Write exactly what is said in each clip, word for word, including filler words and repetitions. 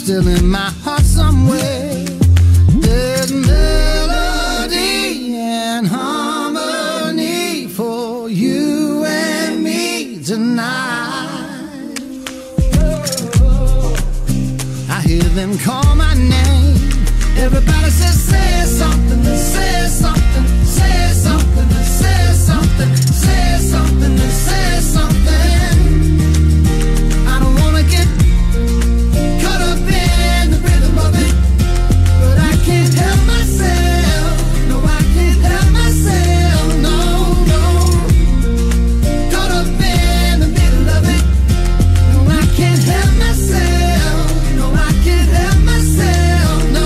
still in my heart somewhere. There's melody and harmony for you and me tonight. I hear them call my name. Everybody says, say something, say something, say something, say something, say something, say something. I don't wanna get caught up in the rhythm of it, but I can't help myself. No, I can't help myself. No, no. Caught up in the middle of it. No, I can't help myself. No, I can't help myself. No.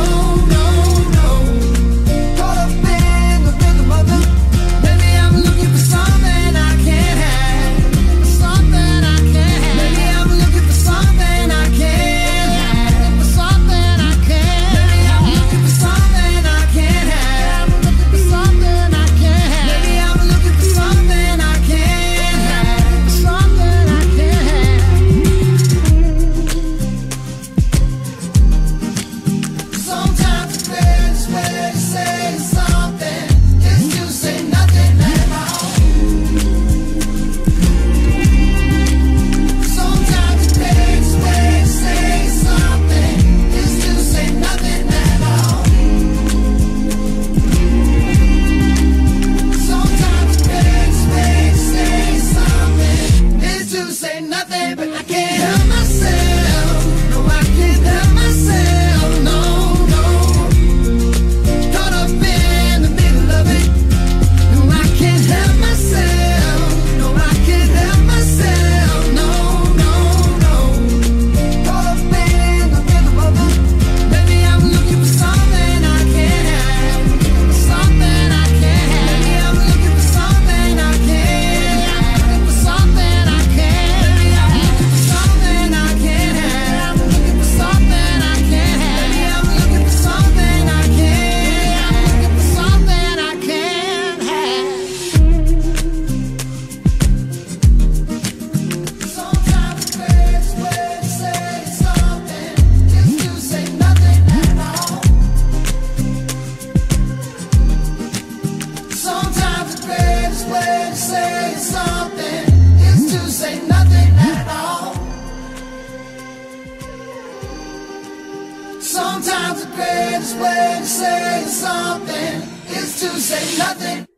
Sometimes the greatest way to say something is to say nothing.